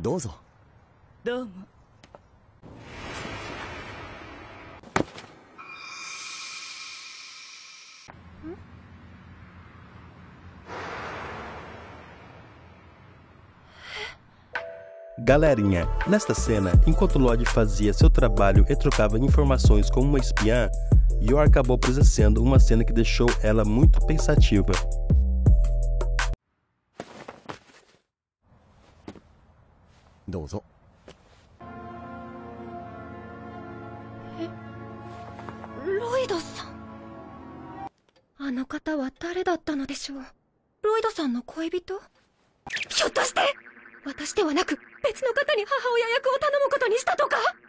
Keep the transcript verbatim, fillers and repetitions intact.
どうぞ。 どうも。 Galerinha, nesta cena, enquanto Lodi fazia seu trabalho e trocava informações com uma espiã, Yor acabou presenciando uma cena que deixou ela muito pensativa. どうぞ。 え、ロイドさん。あの方は誰だったのでしょう。ロイドさんの恋人？ひょっとして私ではなく別の方に母親役を頼むことにしたとか？